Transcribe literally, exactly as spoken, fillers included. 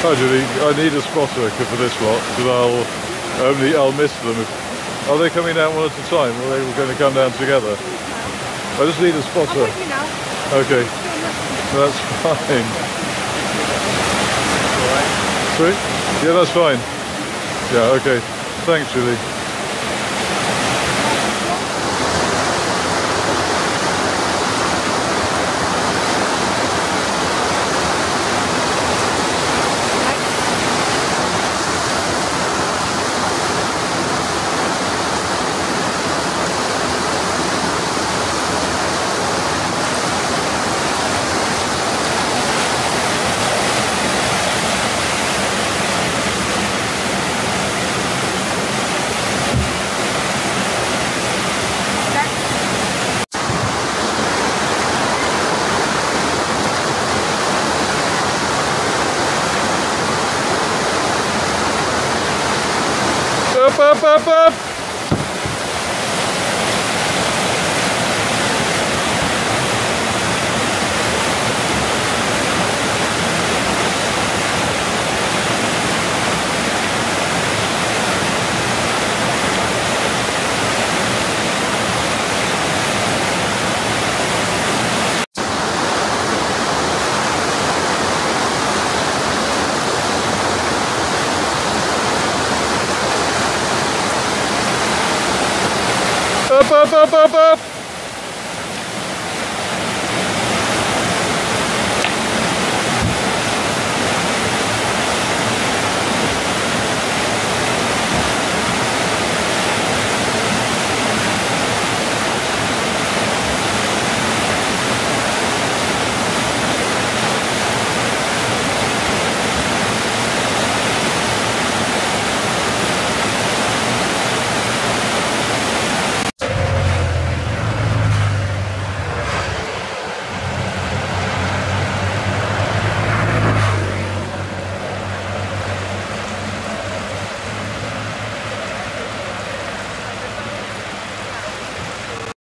Actually, I need a spotter for this lot because I'll only I'll miss them. If, are they coming down one at a time, or are they going to come down together? I just need a spotter. I'll you now. Okay, that's fine. Sorry? Yeah, that's fine. Yeah, okay. Thanks, Julie. Up, up, up, up! Up, up, up, up, up!